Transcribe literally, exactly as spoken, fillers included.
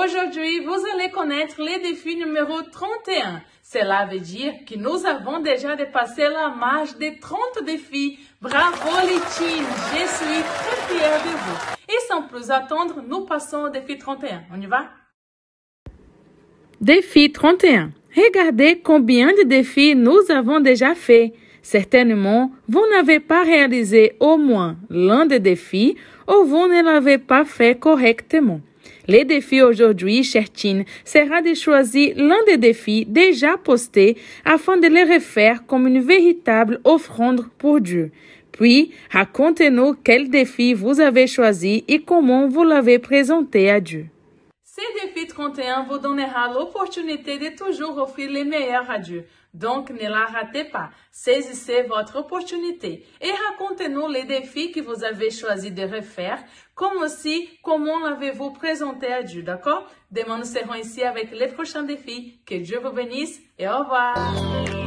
Aujourd'hui, vous allez connaître le défi numéro trente et un. Cela veut dire que nous avons déjà dépassé la marge des trente défis. Bravo les teens, je suis très fière de vous. Et sans plus attendre, nous passons au défi trente et un. On y va? Défi trente et un. Regardez combien de défis nous avons déjà fait. Certainement, vous n'avez pas réalisé au moins l'un des défis ou vous ne l'avez pas fait correctement. Le défi aujourd'hui, chers teens, sera de choisir l'un des défis déjà postés afin de les refaire comme une véritable offrande pour Dieu. Puis, racontez-nous quel défi vous avez choisi et comment vous l'avez présenté à Dieu. Ce défi trente et un vous donnera l'opportunité de toujours offrir le meilleur à Dieu. Donc, ne la ratez pas. Saisissez votre opportunité et racontez-nous les défis que vous avez choisi de refaire, comme aussi comment l'avez-vous présenté à Dieu, d'accord? Demain, nous serons ici avec les prochains défis. Que Dieu vous bénisse et au revoir.